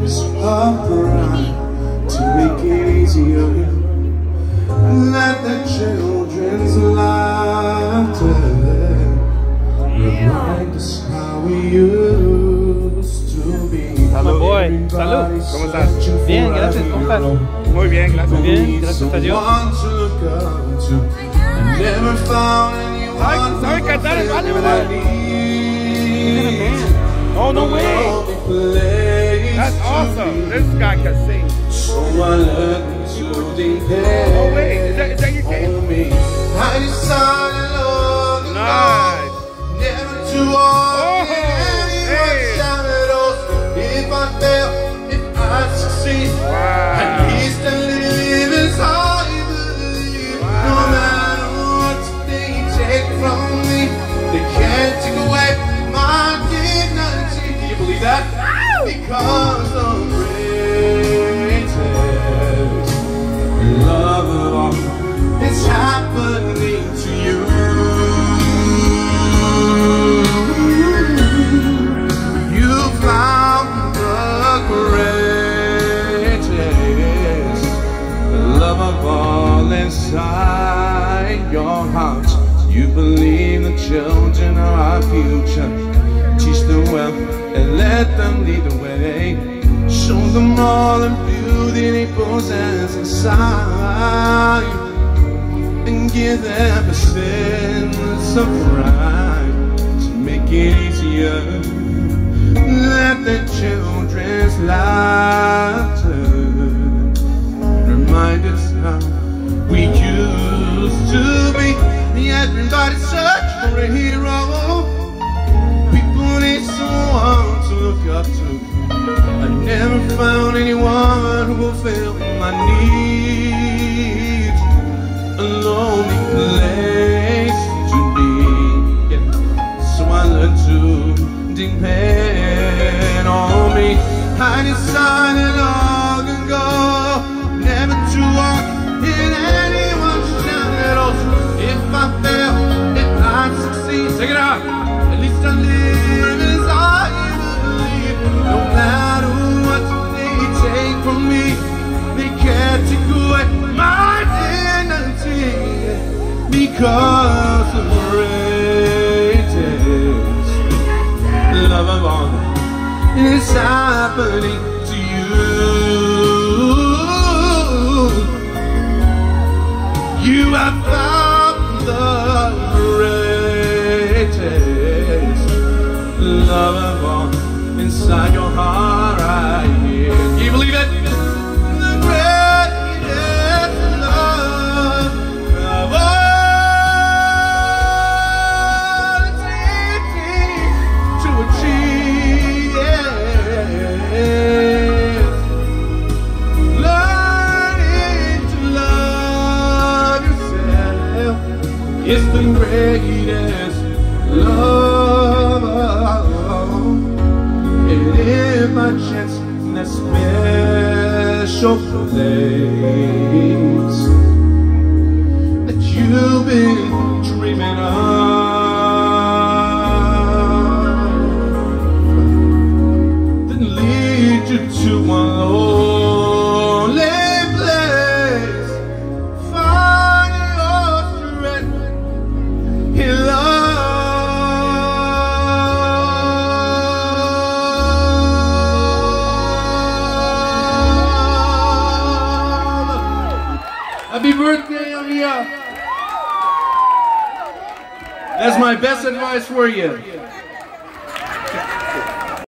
is upright to make it easier. Let the children's laughter remind us how we used to be. My boy, salud. ¿Cómo estás? Bien, gracias, compa. Muy bien, gracias. Muy bien, gracias a Dios. ¿Sabe cantar el vale, verdad? Oh, no way. That's awesome. This guy can sing. Oh, wait. Is that your game? Nice. Oh, hey. If I fail, if I succeed, Wow. at least I live as I believe. Wow. No matter what they take from me, they can't take away my dignity. Do you believe that? Because the greatest love of all is happening to you. You found the greatest love of all inside your heart. You believe the children are our future. Teach them well and let them lead the way. Show them all the beauty they possess inside, and give them a sense of pride to make it easier. Let the children's laughter remind us how we used to be. Everybody's searching for a hero. People need someone to look up to. I never found anyone who will fill my needs. A lonely place to be, yeah. So I learned to depend on me. I decided long ago never to walk in anyone's shadows. If I fail, if I succeed, take it out. At least I live as I believe. No matter what they take from me, they can't take away my dignity. Because the greatest love of all is happening to you. You have found the greatest love of all inside your heart right here. Can you believe it? The greatest love of all, it's easy to achieve. Learning to love yourself is the greatest love of all. And if by chance in that special place that you've been dreaming of, then lead you to one lonely place. Find your strength in love. Happy birthday, Amia! That's my best advice for you.